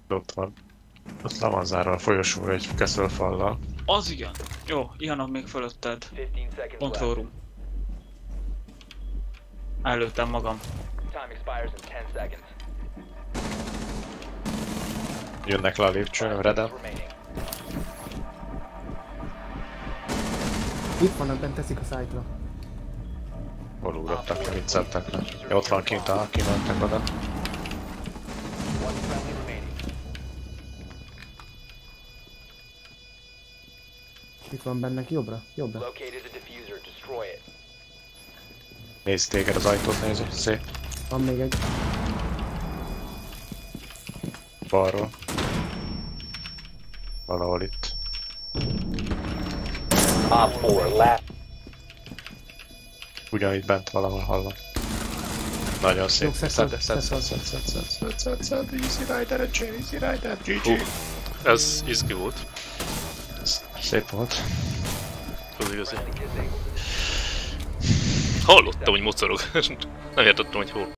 Ott van. Ott le van zárva a folyosóra egy keszölfallal. Az igen! Jó, ilyenek még fölötted. Control room. Előttem magam. Jönnek le a lépcsőn, redem. Itt vannak, bent teszik a szájtra. Hol ugrottak ki, mit szedtek le? Ja, ott van kint, kimentek oda. Itt van bennek jobbra, jobbra. Nézd téged, az ajtót nézi, szép. Van még egy. Balról. Valahol itt. Ugyanitt bent valahol hallom. Nagyon szép. Szed. Easy rider, easy rider, GG. Ez izgi volt. Szép volt. Az igazi. Hallottam, hogy mocorog. Nem értettem, hogy hol.